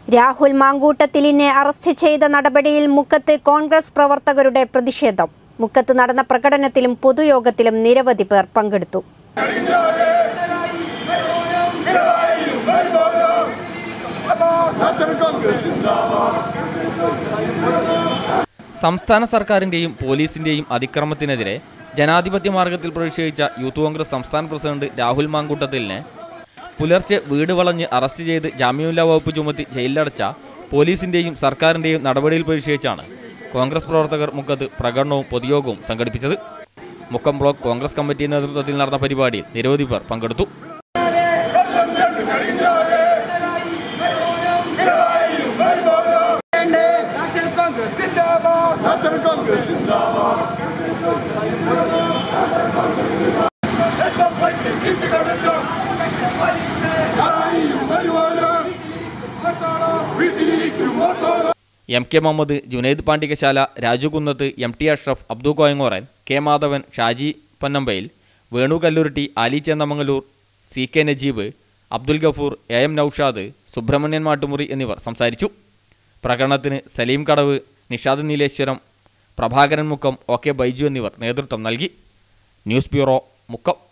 Rahul മാങ്കൂട്ടത്തിലിനെ arrest ചെയ്ത നടപടിയിൽ മുക്കത്ത് കോൺഗ്രസ് പ്രവർത്തകരുടെ പ്രതിഷേധം. മുക്കത്ത് നടന്ന പ്രകടനത്തിലും പൊതുയോഗത്തിലും നിരവധി പേർ പങ്കെടുത്തു. സംസ്ഥാന സർക്കാരിന്റെയും പോലീസിന്റെയും അതിക്രമത്തിനെതിരെ ജനാധിപത്യ മാർഗത്തിൽ പ്രതിഷേധിച്ച യൂത്ത് കോൺഗ്രസ് സംസ്ഥാന പ്രസിഡന്റ് രാഹുൽ മാങ്കൂട്ടത്തിലിനെ പുലർച്ചെ വീട് വളഞ്ഞ് അറസ്റ്റ് ചെയ്ത് ജാമ്യമില്ലാ വകുപ്പ് ചുമത്തി ജയിലിലടച്ച പോലീസിന്റെയും സർക്കാരിന്റെയും നടപടിയിൽ പ്രതിഷേധിച്ചാണ് കോൺഗ്രസ് പ്രവർത്തകർ മുക്കത്ത് പ്രകടനവും പൊതുയോഗവും സംഘടിപ്പിച്ചത്. മുക്കം ബ്ലോക്ക് കോൺഗ്രസ് കമ്മിറ്റി നേതൃത്വത്തിൽ നടന്ന പരിപാടിയിൽ നിരവധി പേർ പങ്കെടുത്തു. M K Mohammed, Junaid Pandikashala, Raju Kunnath, M T Ashraf, Abdu Koyangoran, K Madhavan, Shaji Pannambayil, Venu Kalluritti, Ali Chennamangaloor, C K Najeeb, Abdul Gafoor, A M Noushad, Subrahmanyan Mattumuri എന്നിവർ സംസാരിച്ചു. പ്രകടനത്തിന് സലീം കടവ്, നിഷാദ് നീലേശ്വരം, പ്രഭാകരൻ മുക്കം, ഒ കെ ബൈജു എന്നിവർ നേതൃത്വം നൽകി. News bureau, Mukkam.